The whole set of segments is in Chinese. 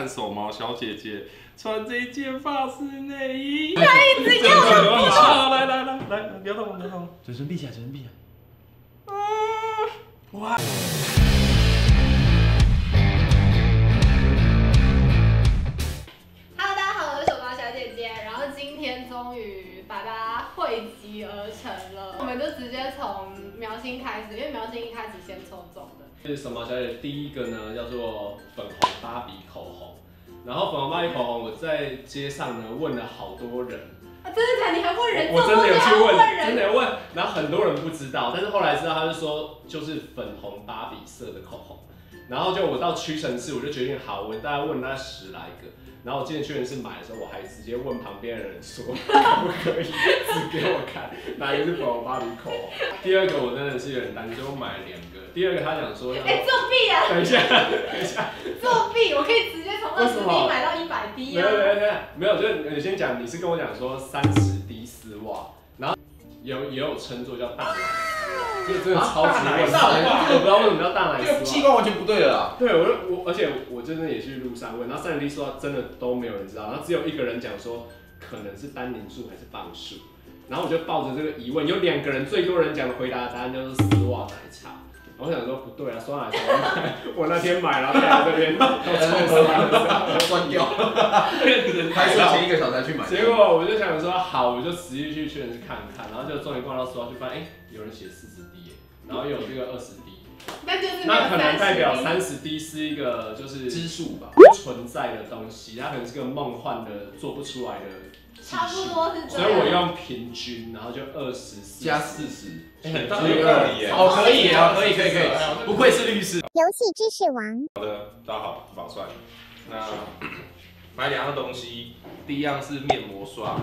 看手毛小姐姐穿这件发丝内衣， 他一直要我好，来，不要动，不要动， 嘴唇闭起来，嘴唇闭起来。 哇！ Hello， 大家好，我是手毛小姐姐。然后今天终于把大家汇集而成了，我们就直接从苗心开始，因为苗心一开始先抽中的。 是手毛小姐第一个呢，叫做粉红芭比口红。然后粉红芭比口红，我在街上呢问了好多人。 啊，真的假的？你还问人？ 我真的有去问，真的有有问，然后很多人不知道，但是后来知道，他就说就是粉红芭比色的口红，然后就我到屈臣氏，我就决定好，我大概问了10来个，然后我进屈臣氏买的时候，我还直接问旁边的人说，可不可以指给我看哪一个是粉红芭比口红？第二个我真的是有点担心，所以我买了2个。第二个他讲说， 作弊啊！ 等一下， 作弊，我可以直接从20滴买到100滴啊！ 没有，就是你先讲，你是跟我讲说30滴丝袜，然后也有称作叫大奶丝袜，这个真的超级混乱，我不知道为什么叫大奶丝袜， 器官完全不对了啦。 对，而且我真的也去路上问，然后30滴丝袜真的都没有人知道，然后只有一个人讲说可能是单宁素还是棒素，然后我就抱着这个疑问，有2个人最多人讲的回答答案就是丝袜奶茶。 我想说不对啊，酸奶茶我那天买，然后在这边酸掉，开车前1个小时才去买。 结果我就想说好，我就实际去确认看看，然后就终于逛到丝袜去发现，有人写40滴耶，然后有这个20滴，那可能代表30滴是一个就是支数吧， 不存在的东西，它可能是个梦幻的做不出来的。 差不多是这样。 所以我用平均，然后就20 加40， 很有道理耶。 哦，可以啊，可以，不愧是律师。 游戏知识王。 好的，大家好，宝帅。那买2样东西，第一样是面膜刷。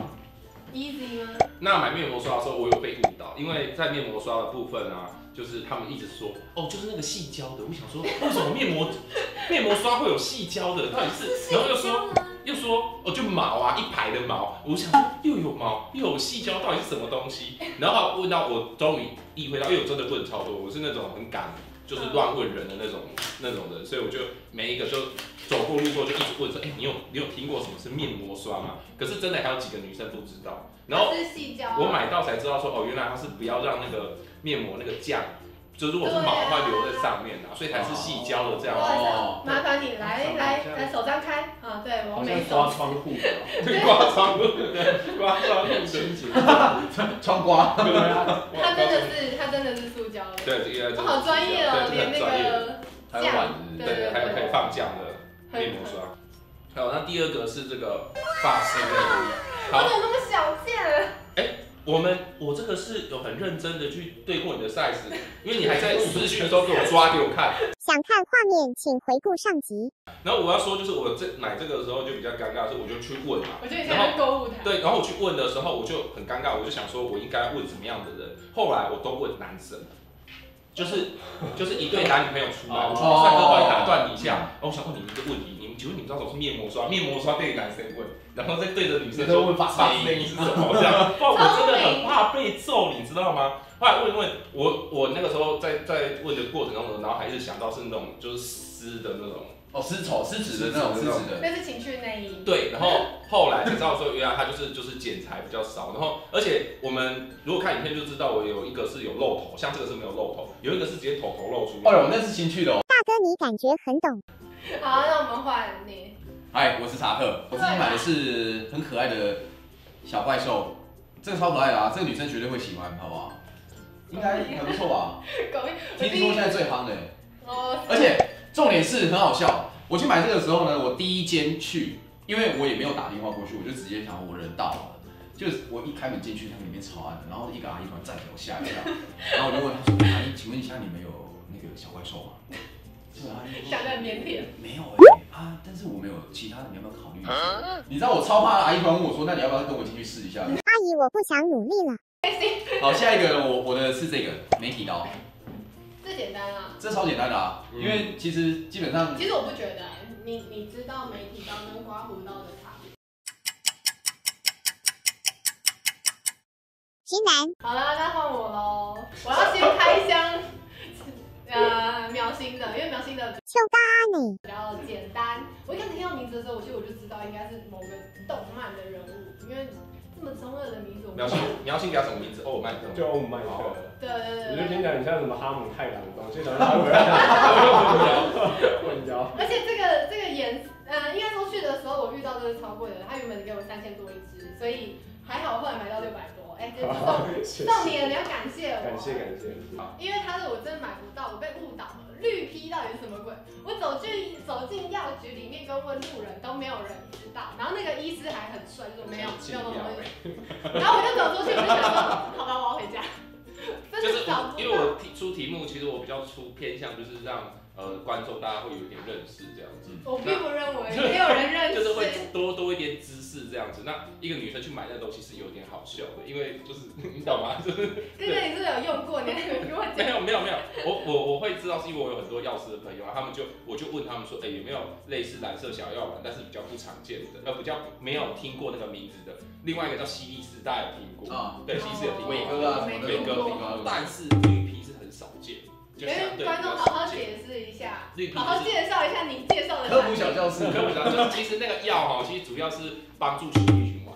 Easy 吗？ 那买面膜刷的时候，我有被误导，因为在面膜刷的部分啊，就是他们一直说，哦，就是那个细胶的。我想说，为什么面膜刷会有细胶的？到底是？然后又说哦，就毛啊，一排的毛。我想说又有毛又有细胶，到底是什么东西？然后问到我终于意会到，因为我真的问超多，我是那种很敢就是乱问人的那种人，所以我就每一个就走过路过就一直问说，你有听过什么是面膜刷吗？可是真的还有几个女生不知道。然后我买到才知道说，哦，原来它是不要让那个面膜那个酱。 就如果是毛的话留在上面啊，所以才是细胶的这样。 哦，麻烦你来手张开啊，对我没手。 刮窗户的， 对，刮窗户升级， 窗刮。 它真的是塑胶的。 对，这个好专业哦，连那个酱， 对，还有可以放酱的面膜刷。好，那第二个是这个发丝内衣。 我怎么那么小件？ 我这个是有很认真的去对过你的 size， 因为你还在视讯的时候给我抓给我看。 想看画面，请回顾上集。 然后我要说，就是我买这个的时候就比较尴尬，是我就去问嘛。 我觉得你在购物台。对， 然后我去问的时候，我就很尴尬，我就想说我应该问什么样的人。后来我都问男生，就是一对男女朋友出来，我说帅哥，不好意思打断你一下，我想问你一个问题，请问你们知道什么是面膜刷？面膜刷对男生问，然后再对着女生说问发丝内衣是什么？这样，不然我真的很怕被揍，你知道吗？后来问我那个时候在问的过程中，我的脑海一直想到是那种就是丝的那种。 哦，湿纸的那种，湿纸的， 那是情趣内衣。 对，然后后来才知道说，原来它就是剪裁比较少，然后而且我们如果看影片就知道，我有一个是有露头，像这个是没有露头，有一个是直接头露出来。 哎呦，那是情趣的哦。 大哥，你感觉很懂。 好，那我们换你。 嗨，我是查克，我自己买的是很可爱的小怪兽，这个超可爱的啊，这个女生绝对会喜欢，好不好？应该还不错吧？听说现在最夯的，而且。 重点是很好笑，我去买这个时候呢，我第一间去，因为我也没有打电话过去，我就直接想我人到了，就是我一开门进去，他们里面超暗的，然后一个阿姨突然站起来，我吓一跳，然后我就问她说：“阿姨，请问一下你们有那个小怪兽吗？”这个阿姨讲得很腼腆， 没有但是我们有其他的，你要不要考虑一下？你知道我超怕阿姨突然问我说：“那你要不要跟我进去试一下？” 阿姨，我不想努力了。 好，下一个我的是这个媒体刀。 这简单啊， 这超简单的啊，因为其实基本上， 其实我不觉得，你知道媒体刀跟刮胡刀的差别？ 直男。 好了，那换我喽，我要先开箱。 苗心的，因为苗心的秋嘎呢？ 比较简单。我一开始听到名字的时候，我就知道应该是某个动漫的人物，因为这么中二的名字。 苗心叫什么名字？欧尔麦特。 就欧尔麦特。 对对对。 我就听讲你像什么哈姆太郎的东西，然后混淆。 而且这个应该说去的时候我遇到这个超贵的，他原本给我3000多一只，所以还好后来买到600多。哎，这送你了，你要感谢我。 感谢。 因为我真的买不到，我被误导了。绿批到底是什么鬼？我走进药局里面跟问路人都没有人知道，然后那个医师还很帅，就说没有那种东西。然后我就走出去，我就想说，好吧，我要回家。 就是因为我出题目，其实我比较偏向就是让观众大家会有一点认识这样子。 我并不认为没有人认识， 就是会多一点知识这样子。那一个女生去买那个东西是有点好笑的，因为就是你懂吗？就是哥哥，你是不是有用过？你还没跟我讲？ 没有，我会知道是因为我有很多药师的朋友啊，我就问他们说，有没有类似蓝色小药丸，但是比较不常见的，比较没有听过那个名字的。另外一个叫西力士，大家有听过？对，西力士有听过。 伟哥啊， 伟哥，但是绿皮是很少见。 跟观众好好解释一下，好好介绍一下你介绍的科普小教室。 就是其实那个药哈，其实主要是帮助血液循环。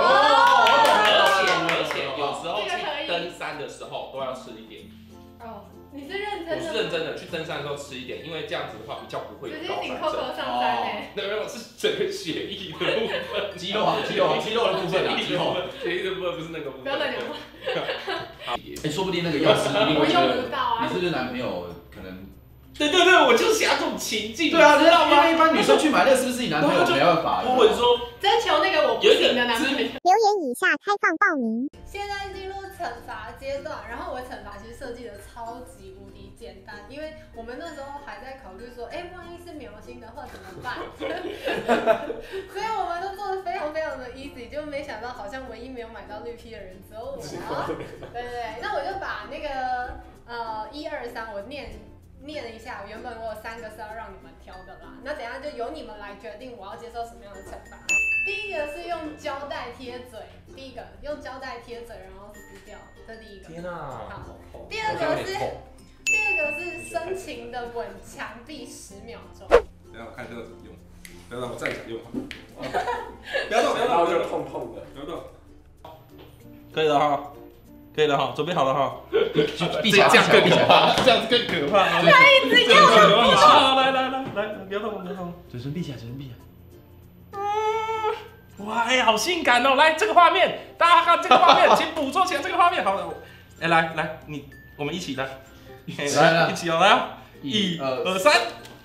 而且有时候去登山的时候都要吃一点。 你是认真的？ 我是认真的，去登山的时候吃一点，因为这样子的话比较不会有高山症。直接请 Coco 上山哎。 没有，是整个血液的部分， 肌肉的部分啊，肌肉血液的部分不是那个部分。 不要乱讲话。 说不定那个药师一定会觉得，你是不是男朋友可能？ 对，我就是想要这种情境。 对啊，知道吗？因为一般女生去买那个是不是你男朋友没办法？ 我问说， 征求那个我不行的男朋友。 留言以下开放报名。 现在进入惩罚阶段，然后我惩罚其实设计的超级无敌简单，因为我们那时候还在考虑说，万一是苗心的话怎么办？所以我们都做的非常的 easy， 就没想到好像唯一没有买到绿批的人只有我。对，那我就把那个1、2、3我念了一下，原本我有3个是要让你们挑的啦，那等一下就由你们来决定我要接受什么样的惩罚。第一个是用胶带贴嘴，用胶带贴嘴然后撕掉，这第一个。天啊！好。第二个是深情的吻墙壁10秒钟。 等下我看这个怎么用，不要让我站起来用。不要动， 然后就痛痛的， 不要动。可以了哈，准备好了哈。 闭起来，这样更可怕， 这样子更可怕。 他一直要我。 好，来，不要动， 嘴唇闭起来。 哇，好性感哦！来，这个画面，大家看这个画面，请捕捉起来这个画面。好了，来，我们一起来，一起哦，来，1、2、3。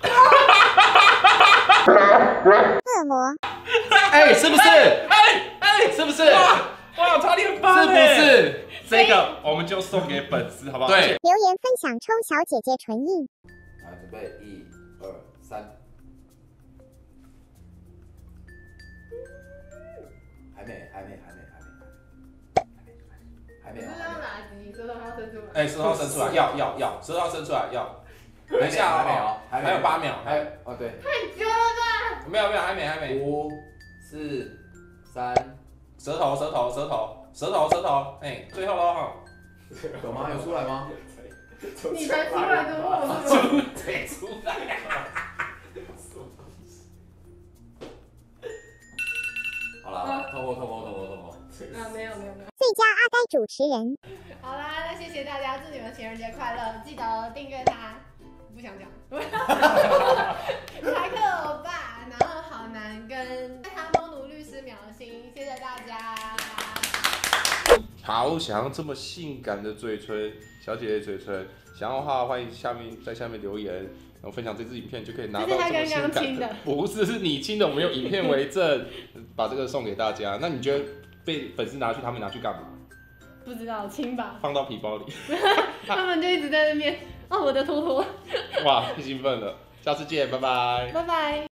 恶魔。 是不是？是不是？ 哇，查理很棒， 是不是？ 这个我们就送给粉丝，好不好？ 对。 留言分享抽小姐姐唇印。 来，准备1、2、3。还没。 是要哪集？舌头要伸出来。 舌头伸出来，要，舌头伸出来，要。等一下哦，还有8秒， 对。 太久了吧？ 没有，还没。 5、4、3。 舌头，最后了哈。 有吗？有出来吗？ 你才出来的，我是吗？ 才出来。 好了，透过。 没有。 最佳阿呆主持人。 好啦，那谢谢大家，祝你们情人节快乐！记得订阅他，不想讲。台客欧巴，然后好男跟哈蒙努律师苗心，谢谢大家。 好，想要这么性感的嘴唇，小姐姐嘴唇，想要的话欢迎在下面留言，然后分享这支影片就可以拿到这么性感的。不是，是你亲的，我们用影片为证，把这个送给大家。那你觉得被粉丝他们拿去干嘛？ 不知道，亲吧。 放到皮包里。 他们就一直在那边，我的托托。 哇，太兴奋了，下次见，拜拜。 拜拜。